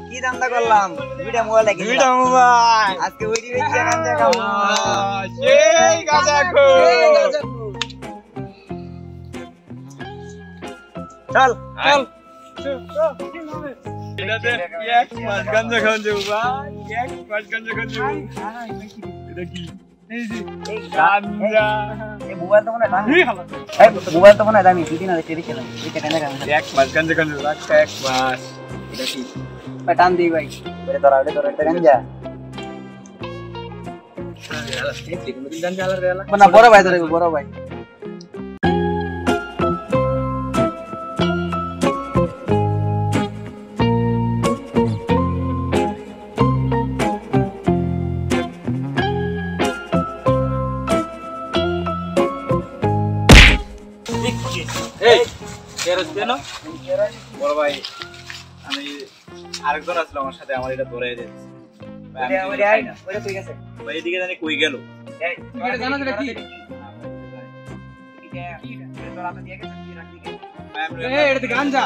কি ধান্দা করলাম দুইটা মোবাইল দেখি দুইটা মোবাইল আজকে ওই দিকে গাঁজা খাবো সেই গাঁজা খো চল চল এটাতে এক মাস গাঁজা খাওয়া যাবে ভাই এক মাস গাঁজা খাওয়া যাবে এটা কি এই যে গাঁজা এই মোবাইল তো মনে দামি এই মোবাইল তো মনে দামি দুদিন আগে চেরি খেলাম এটা কেন গাঁজা এক মাস গাঁজা খাওয়া যাবে এক মাস এটা কি টান দিই ভাই বলে তোরা এটা গাঁজা না বড় ভাই ধরে বড় ভাই বড় ভাই আমি আরেকজন আসলো আমার সাথে আমার এটা ধরে দিয়েছে ভাই এদিকে জানি কই গেল গাঞ্জা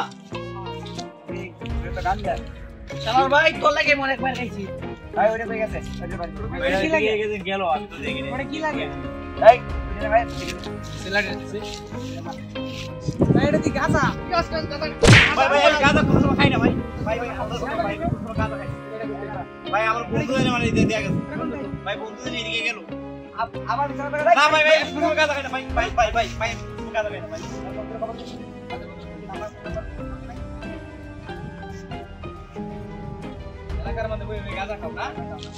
ভাই তোর লাগে মনে একবার খাইছি ভাই ওটা কই গেছে গেল আমি তো দেখিনি কি লাগে এই ভাই সিলাড়ে দিছি ভাই এটা কি গাঁজা ভাই গাঁজা কোন সময় খাই না ভাই আমরা ভাই কোন সময় গাঁজা খাই ভাই আমার বন্ধু জানে মানে দিয়ে গেছে ভাই বন্ধু জানে এদিকে গেল আবার বিচার করে না ভাই কোন সময় গাঁজা খাই না ভাই কোন গাঁজা খাই না ভাই এলাকার মধ্যে বই গাঁজা খাও না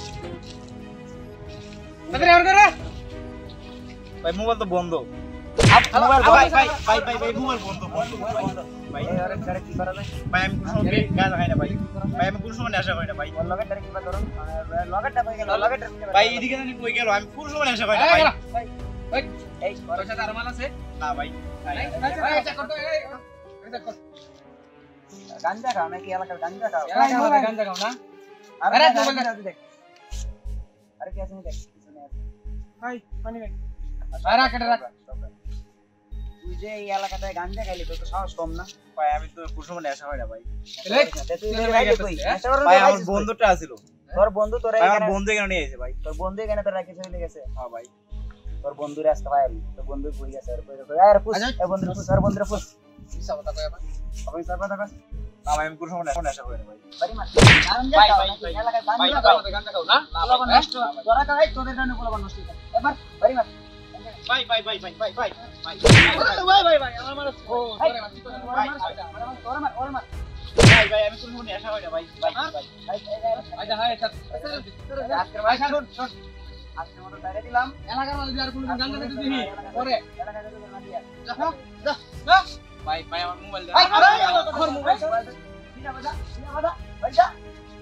তাড়াতাড়ি আর করে ভাই মোবাইল তো বন্ধ মোবাইল ভাই মোবাইল বন্ধ ভাই আরে করে কি করা যায় ভাই আমি কোন সময় গাঁজা খাই না ভাই আমি কোন সময় নেশা করি না ভাই লগেট করে কি ধরুন লগেটটা কই গেল লগেট ভাই এদিকে জানি কই গেল আমি কোন সময় নেশা করি না ভাই এই তোর সাথে আর মাল আছে না ভাই চেক কর তো এই চেক কর গাঞ্জা খাও নাকি এলাকার গাঞ্জা খাও গাঞ্জা খাও না আরে মোবাইল দাও দেখ আরে কি আছে নি দেখ কিছু নেই ভাই পানি ভাই আরে কেটে রাখ তুই যে এই এলাকাটায় গাঞ্জা খাইলি তো সাহস কম না ভাই আমি তো কোন সময় নেশা করি না ভাই ভাই আমার বন্ধুটা ছিল তোর বন্ধু তোর আমার বন্ধু এখানে নিয়ে এসেছে ভাই তোর বন্ধু এখানে তোর রাখি চলে গেছে হ্যাঁ ভাই তোর বন্ধুরে আজকে ভাই তোর বন্ধু কই গেছে আর কই আরে পুষ এই বন্ধুরে পুষ আর বন্ধুরে পুষ হিসাব কথা কই আবার আপনি সাবা দেখা না ভাই আমি কোন সময় নেশা করি না ভাই বাড়ি মার ভাই এলাকায় গাঞ্জা খাও না নষ্ট তোরা কাই তোদের জন্য বলবা নষ্ট এবার বাড়ি মার ভাই আমার মার ও তোরে মার ওরে মার ভাই আমি কোন সময় নেশা করি না ভাই আচ্ছা হাই আজকে ভাই শুন আজকে মতো বাইরে দিলাম এলাকার মধ্যে আর কোনো গাঞ্জা খেতে দিবি পরে এলাকায় যেতে না দিয়া যা ভাই আমার মোবাইল দে আরে আমার মোবাইল দিনা বাজা ভাই যা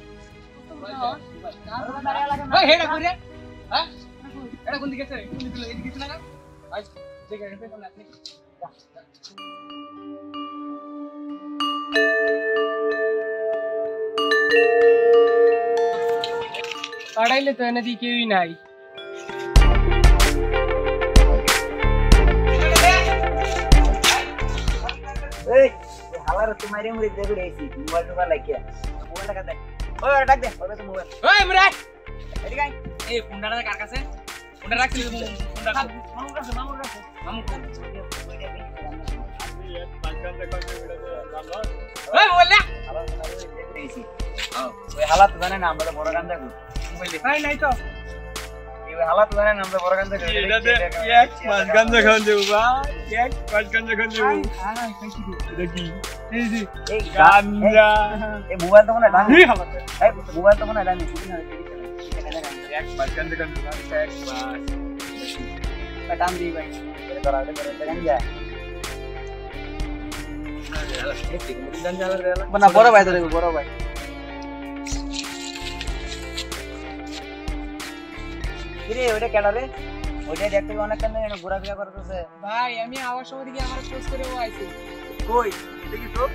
ভাই হেডা করে হ্যাঁ এটা কোন দিকে আছে কোন দিকে এদিকে গেছ না ভাই দেখে গেছে কোন আপনি কাটাইলে তো এনে দি কেউই নাই এই হালার তোমারে মুড়ি দেবে এইছি মোবাইল টোকা লাগিয়া মোবাইল লাগা দে ওই ডাক দে ওরে তো মোবাইল ওই মুরাই এদিকে আই এই ফোনটা কার কাছে ফোনটা রাখছিস ফোনটা মামু কাছে মামু ভাই ওই মোবাইল না হালার দেবে এইছি ওই হালাত জানে না আমরা বড় গান্দা কই মোবাইল দে ভাই নাই তো এই হালাত জানে না আমরা বড় গান্দা কই এটাতে এক মাস গাঁজা খাওয়া যাবে ভাই এক মাস গাঁজা খাওয়া যাবে এটা কি এই যে এই গাঁজা এই মোবাইল তো মনে দামি এই হালাত এই মোবাইল তো মনে দামি শুনি না এক মাস গাঁজা খাওয়া যাবে এক মাস টান দিই ভাই এটা তোরা এটা গাঞ্জা না বড় ভাই ধরে বড় ভাই কিরে ওটা কেডা রে ওইটা দেখতে অনেক কানে ঘোরাফেরা করতেছে ভাই আমি আওয়াজ সময় দিকে আমার পোস্ট করে ও আইছে কই দেখি তো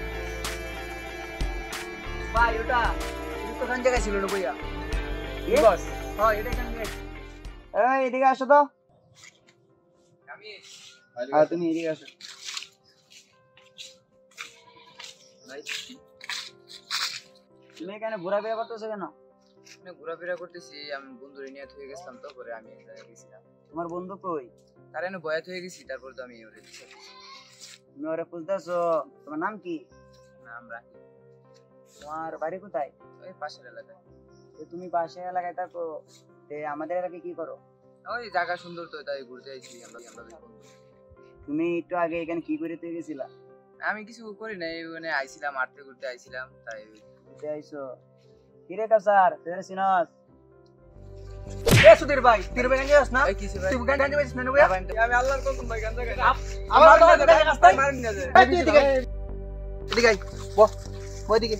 ভাই ওটা তো কোন জায়গায় ছিল কইয়া এই বস হ্যাঁ এটা কেন এই এদিকে আসো তো আমি হ্যাঁ তুমি এদিকে আসো ভাই তুমি এখানে ঘোরাফেরা করতেছো কেন? আমি ঘোরাফেরা করতেছি, আমি বন্ধুরে নিয়ে থয়ে গেছিলাম, তো পরে আমি এক জায়গায় গেছিলাম। তোমার বন্ধু কই? কারণ বয়াত হয়ে গেছি, তারপর তো আমি ওরে দিছি। তুমি ওরে খুঁজতেছো? তোমার নাম কি? নাম রাখি। তোমার বাড়ি কোথায়? ওই পাশের এলাকায়। তুমি পাশের এলাকায় থাকো, আমাদের এলাকায় কি করো? ওই জায়গা সুন্দর তো, তাই ঘুরতে আইছি আমরা দুই বন্ধু। তুমি একটু আগে এখানে কি করে তুই গেছিলা? আমি কিছু করি নাই, ওখানে আইছিলাম, আটতে ঘুরতে আইছিলাম, তাই ঘুরতে আইছো? কিরে কাসার, তুই চিনস? সুধীর ভাই তুই ভাই গাঞ্জা খাস না? এই কিছু ভাই তুই গাঞ্জা খাইছিস না ভাই? আমি আল্লাহর কসম ভাই গাঞ্জা খাই। আমার তো গাঞ্জা খাস তাই মারুন না যে। এই তুই এদিকে এদিকে আই বস ওইদিকে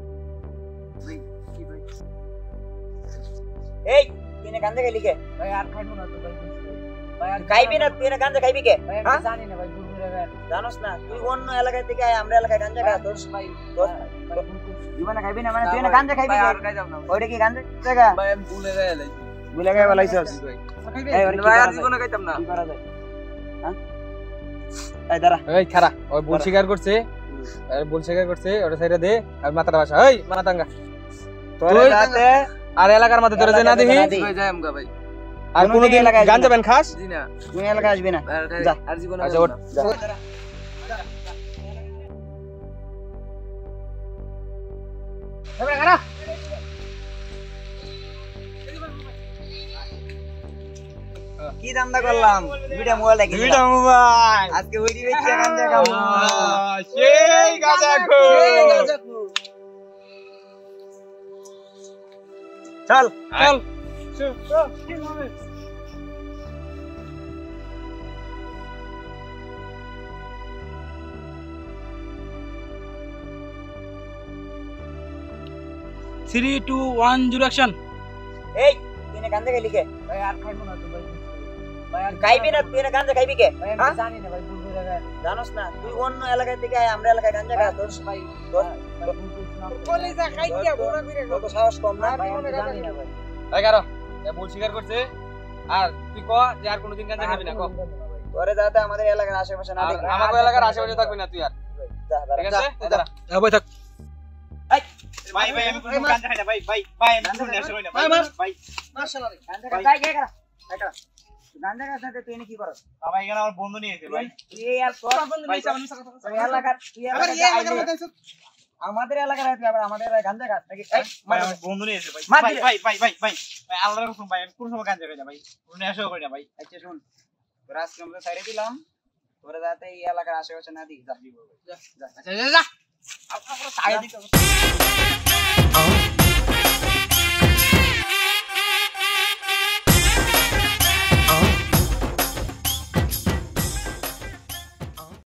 এই তুই না গাঞ্জা খাইলি কে? ভাই আর খাইবো না তো ভাই। ভাই আর খাইবি না? তুই না গাঞ্জা খাইবি কে? ভাই আমি জানি না ভাই, ঘুরঘুরে ভাই। জানোস না তুই অন্য এলাকায় থেকে আয়, আমরা এলাকায় গাঞ্জা খাস। তোর ভাই জীবনে খাইবি না মানে তুই না গাঞ্জা খাইবি ভাই কে? আর খাই যাব না। ওইটা কি গাঞ্জা জায়গা? ভাই আমি ভুলে গেলাম। ভুলে গিয়ে বলাইছস? এই ওরে কি ভাই করা আর যায়? জীবনে খাইতাম না। কি করা যায়? হ্যাঁ এই দাঁড়া। এই খারা ওই ভুল স্বীকার করছে, ভুল স্বীকার করছে, ওটা সাইডে দে আর মাথাটা ভাষা। এই মাথাঙ্গা তোরে যাতে আর এলাকার মধ্যে তোরে যে না দেখি ভাই যাই আমগা ভাই। আর কোনোদিন কোনোদিন এলাকায় আসবি গাঞ্জা না। পান খাস? জি না। তুই এলাকায় আসবি না। যা। আর জীবনে আচ্ছা খাইতাম ওঠ। না। এবারে খারা কি ধান্দা করলাম? দুইটা মোবাইল দেখি। দুইটা মোবাইল আজকে ওই দিকে কি গাঞ্জা খাবো? সেই গাঁজা খো চল চল three two one zero action. এই তুই না গাঞ্জা খাইলি কে? ভাই আর খাইবো না তো ভাই। ভাই আর খাইবি না? তুই না গাঞ্জা খাইবি কে? ভাই হ্যাঁ? আমি জানি না ভাই, ঘুরঘুরে ভাই। জানোস না তুই অন্য এলাকায় থেকে আয়, আমরা এলাকায় গাঞ্জা খাস। তোর ভাই তোর কলিজা খাইয়া ঘোরা ফিরে কত সাহস কম না? ভাই আমি জানি না ভাই। এই কারো এ ভুল স্বীকার করছে। আর তুই ক যে আর কোনোদিন গাঁজা খাবি না ক। তোরে যাতে আমাদের এলাকার আশেপাশে না আর দেখি। আমাকে এলাকার আশেপাশে থাকবি না তুই আর। যা, দাঁড়া, ঠিক যা, আছে? যা। দাঁড়া। ভাই থাক। ভাই ভাই আমি কোনো গাঁজা খাই না ভাই ভাই ভাই আমি কোনো নেশা করি না ভাই ভাই। গাঞ্জা খাস, যাই, কে করা? এই করা। তুই গাঞ্জা খাস না তো তুই এনে কি করস? বাবা এখানে আমার বন্ধু নিয়েছে ভাই। তুই আর তোর আমাদের এলাকার তুই আবার আমাদের গাঞ্জা খাস নাকি? এই, ভাই আমার বন্ধু নিয়েছে ভাই। মার ভাই দিলে। ভাই ভাই ভাই ভাই ভাই আল্লাহর কসম ভাই আমি কোনো সময় গাঁজা খাই না ভাই। কোনো নেশা করি না ভাই। আচ্ছা শুন, তোরা আজকে আমরা সাইডে দিলাম, তোরা যাতে এই এলাকার আশেপাশে না দিস। যা, যা। আচ্ছা যা যা। সাইডে দিতে হবে।